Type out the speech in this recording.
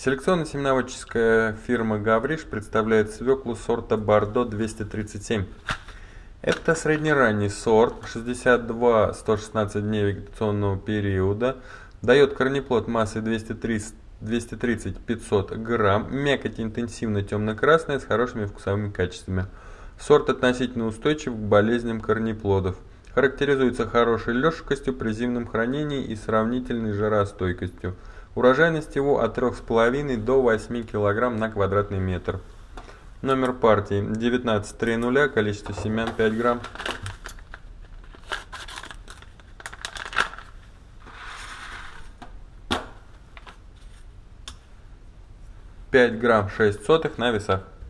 Селекционно-семеноводческая фирма «Гавриш» представляет свеклу сорта «Бордо 237». Это среднеранний сорт, 62-116 дней вегетационного периода, дает корнеплод массой 230-500 грамм, мякоть интенсивно темно-красная с хорошими вкусовыми качествами. Сорт относительно устойчив к болезням корнеплодов. Характеризуется хорошей лёжкостью при зимнем хранении и сравнительной жаростойкостью. Урожайность его от 3,5 до 8 кг на квадратный метр. Номер партии 1930, количество семян 5 грамм. Грамм 6 сотых на весах.